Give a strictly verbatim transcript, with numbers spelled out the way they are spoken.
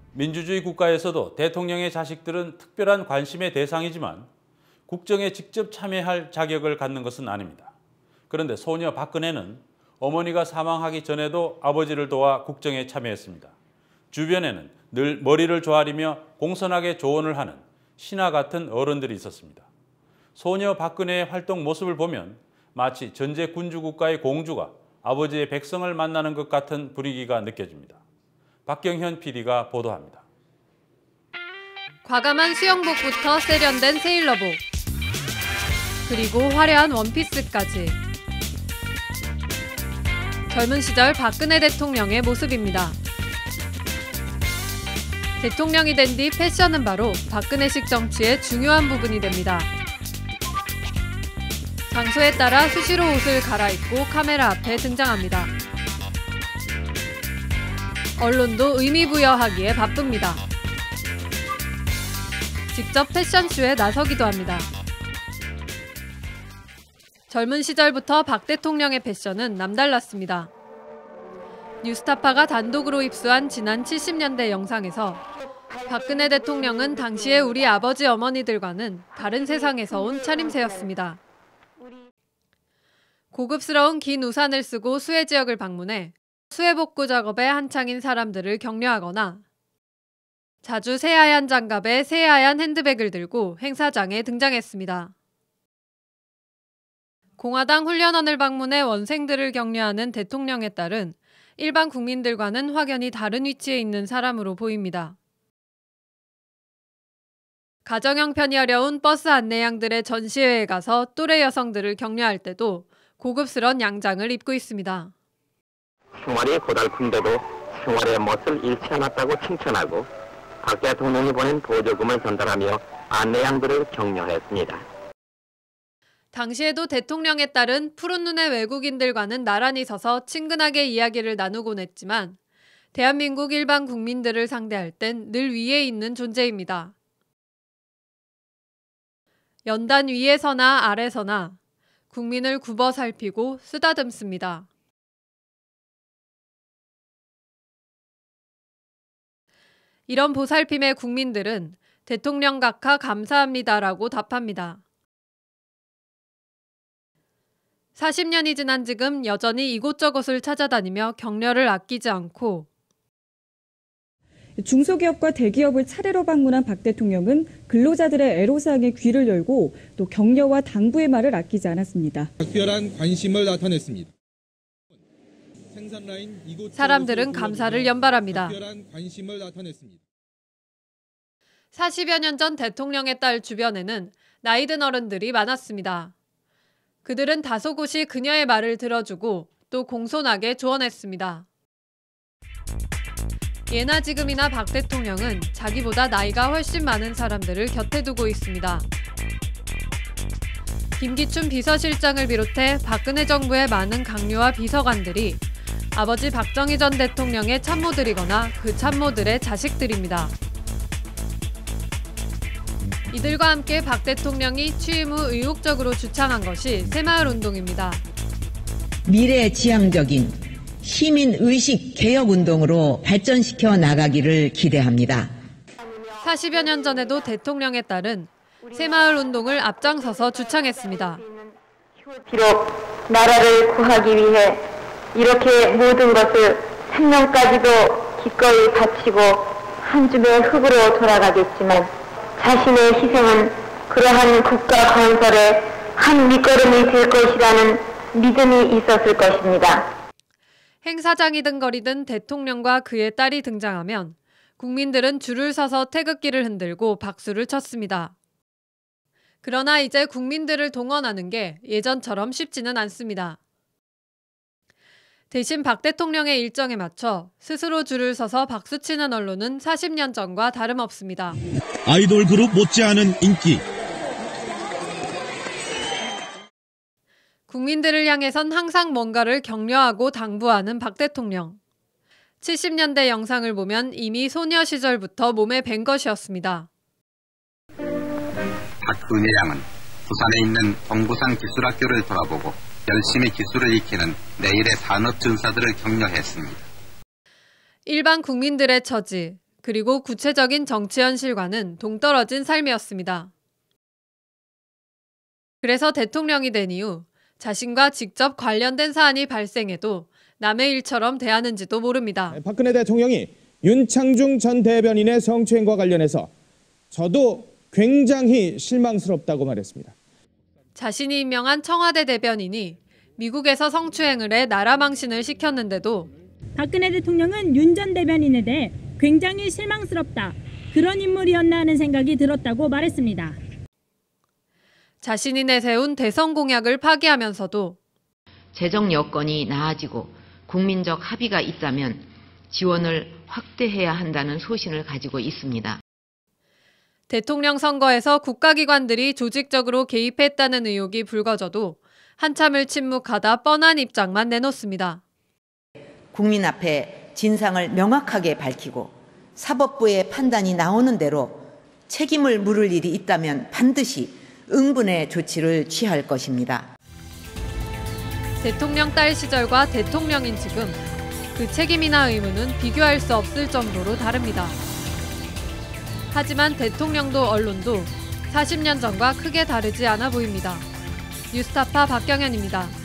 민주주의 국가에서도 대통령의 자식들은 특별한 관심의 대상이지만 국정에 직접 참여할 자격을 갖는 것은 아닙니다. 그런데 소녀 박근혜는 어머니가 사망하기 전에도 아버지를 도와 국정에 참여했습니다. 주변에는 늘 머리를 조아리며 공손하게 조언을 하는 신하 같은 어른들이 있었습니다. 소녀 박근혜의 활동 모습을 보면 마치 전제 군주국가의 공주가 아버지의 백성을 만나는 것 같은 분위기가 느껴집니다. 박경현 피디가 보도합니다. 과감한 수영복부터 세련된 세일러복, 그리고 화려한 원피스까지. 젊은 시절 박근혜 대통령의 모습입니다. 대통령이 된 뒤 패션은 바로 박근혜식 정치의 중요한 부분이 됩니다. 장소에 따라 수시로 옷을 갈아입고 카메라 앞에 등장합니다. 언론도 의미부여하기에 바쁩니다. 직접 패션쇼에 나서기도 합니다. 젊은 시절부터 박 대통령의 패션은 남달랐습니다. 뉴스타파가 단독으로 입수한 지난 칠십 년대 영상에서 박근혜 대통령은 당시의 우리 아버지 어머니들과는 다른 세상에서 온 차림새였습니다. 고급스러운 긴 우산을 쓰고 수해 지역을 방문해 수해 복구 작업에 한창인 사람들을 격려하거나 자주 새하얀 장갑에 새하얀 핸드백을 들고 행사장에 등장했습니다. 공화당 훈련원을 방문해 원생들을 격려하는 대통령의 딸은 일반 국민들과는 확연히 다른 위치에 있는 사람으로 보입니다. 가정형 편이 어려운 버스 안내양들의 전시회에 가서 또래 여성들을 격려할 때도 고급스런 양장을 입고 있습니다. 생활이 고달픈데도 생활의 멋을 잃지 않았다고 칭찬하고 박 대통령이 보낸 보조금을 전달하며 안내양들을 격려했습니다. 당시에도 대통령의 딸은 푸른 눈의 외국인들과는 나란히 서서 친근하게 이야기를 나누곤 했지만 대한민국 일반 국민들을 상대할 땐 늘 위에 있는 존재입니다. 연단 위에서나 아래서나 국민을 굽어 살피고 쓰다듬습니다. 이런 보살핌에 국민들은 대통령 각하 감사합니다라고 답합니다. 사십 년이 지난 지금 여전히 이곳저곳을 찾아다니며 격려를 아끼지 않고 중소기업과 대기업을 차례로 방문한 박 대통령은 근로자들의 애로사항에 귀를 열고 또 격려와 당부의 말을 아끼지 않았습니다. 특별한 관심을 나타냈습니다. 사람들은 감사를 연발합니다. 특별한 관심을 나타냈습니다. 사십여 년 전 대통령의 딸 주변에는 나이든 어른들이 많았습니다. 그들은 다소곳이 그녀의 말을 들어주고 또 공손하게 조언했습니다. 예나 지금이나 박 대통령은 자기보다 나이가 훨씬 많은 사람들을 곁에 두고 있습니다. 김기춘 비서실장을 비롯해 박근혜 정부의 많은 강요와 비서관들이 아버지 박정희 전 대통령의 참모들이거나 그 참모들의 자식들입니다. 이들과 함께 박 대통령이 취임 후 의욕적으로 주창한 것이 새마을운동입니다. 미래지향적인 시민의식 개혁운동으로 발전시켜 나가기를 기대합니다. 사십여 년 전에도 대통령의 딸은 새마을운동을 앞장서서 주창했습니다. 비록 나라를 구하기 위해 이렇게 모든 것을 생명까지도 기꺼이 바치고 한 줌의 흙으로 돌아가겠지만 자신의 희생은 그러한 국가 건설의 한 밑거름이 될 것이라는 믿음이 있었을 것입니다. 행사장이든 거리든 대통령과 그의 딸이 등장하면 국민들은 줄을 서서 태극기를 흔들고 박수를 쳤습니다. 그러나 이제 국민들을 동원하는 게 예전처럼 쉽지는 않습니다. 대신 박 대통령의 일정에 맞춰 스스로 줄을 서서 박수치는 언론은 사십 년 전과 다름없습니다. 아이돌 그룹 못지않은 인기. 국민들을 향해선 항상 뭔가를 격려하고 당부하는 박 대통령. 칠십 년대 영상을 보면 이미 소녀 시절부터 몸에 밴 것이었습니다. 박근혜 양은 부산에 있는 동부산 기술학교를 돌아보고 열심히 기술을 익히는 내일의 산업전사들을 격려했습니다. 일반 국민들의 처지, 그리고 구체적인 정치 현실과는 동떨어진 삶이었습니다. 그래서 대통령이 된 이후 자신과 직접 관련된 사안이 발생해도 남의 일처럼 대하는지도 모릅니다. 박근혜 대통령이 윤창중 전 대변인의 성추행과 관련해서 저도 굉장히 실망스럽다고 말했습니다. 자신이 임명한 청와대 대변인이 미국에서 성추행을 해 나라 망신을 시켰는데도 박근혜 대통령은 윤 전 대변인에 대해 굉장히 실망스럽다. 그런 인물이었나 하는 생각이 들었다고 말했습니다. 자신이 내세운 대선 공약을 파기하면서도 재정 여건이 나아지고 국민적 합의가 있다면 지원을 확대해야 한다는 소신을 가지고 있습니다. 대통령 선거에서 국가기관들이 조직적으로 개입했다는 의혹이 불거져도 한참을 침묵하다 뻔한 입장만 내놓습니다. 국민 앞에 진상을 명확하게 밝히고 사법부의 판단이 나오는 대로 책임을 물을 일이 있다면 반드시 응분의 조치를 취할 것입니다. 대통령 딸 시절과 대통령인 지금 그 책임이나 의무는 비교할 수 없을 정도로 다릅니다. 하지만 대통령도 언론도 사십 년 전과 크게 다르지 않아 보입니다. 뉴스타파 박경현입니다.